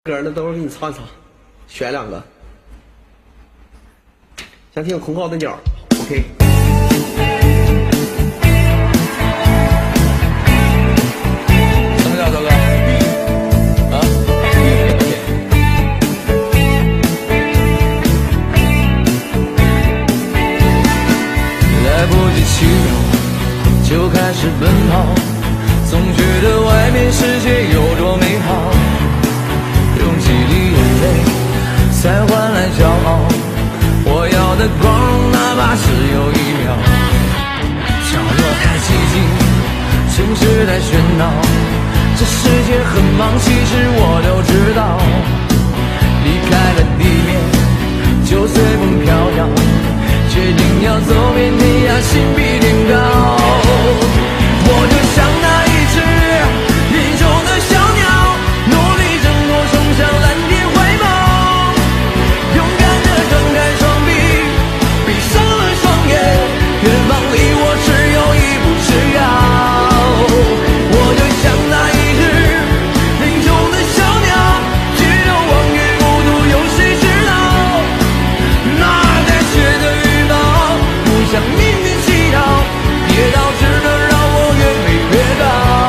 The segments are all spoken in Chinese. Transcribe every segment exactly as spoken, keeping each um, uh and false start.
歌呢，等会儿给你唱一唱，选两个。想听空高的鸟 ，OK。 什么叫这个？啊？来不及祈祷，就开始奔跑，总觉得外面世界有多美好。 用几滴眼泪，才换来骄傲。我要的光荣，哪怕只有一秒。角落太寂静，城市太喧闹，这世界很忙，其实我都知道。离开了地面，就随风飘摇，决定要走遍天涯，心比天高。我就像那一只林中的小鸟。 冲向蓝天怀抱，勇敢地张开双臂，闭上了双眼，远方离我只有一步之遥。我就像那一只林中的小鸟，举头望月，孤独有谁知道？那带血的羽毛，不向命运祈祷，跌倒只能让我越飞越高。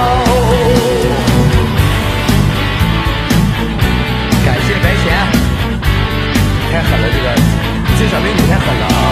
太狠了，这个这小美女太狠了啊！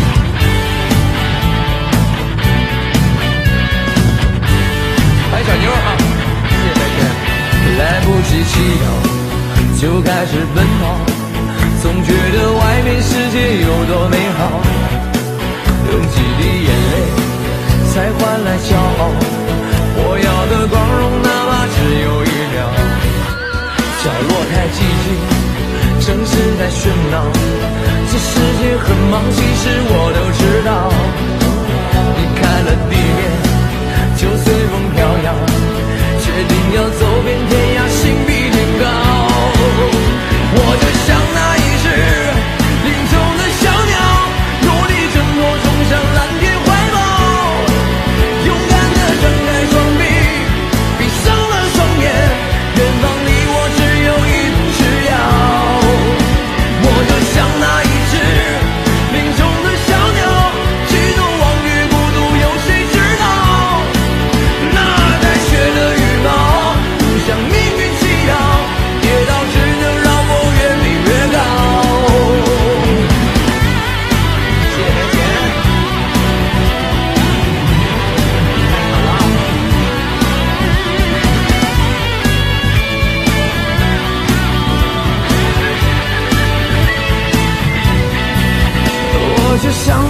欢迎小妞啊！谢谢白雪。来不及祈祷，就开始奔跑，总觉得外面世界有多美好。用几滴眼泪，才换来骄傲。我要的光荣，哪怕只有一秒。角落太寂静。 城市在喧闹，这世界很忙，其实我都知道。离开了地面，就随风飘摇，决定要走遍天涯，心比天高。我就像那一只林中的小鸟，努力挣脱，冲向蓝天怀抱，勇敢地张开双臂，闭上了双眼，远方离我只有一步之遥。 我就像那一只林中的小鸟，举头望月，孤独有谁知道？那带血的羽毛，不向命运祈祷，跌倒只能让我越飞越高。谢谢白姐，太好了。 我就像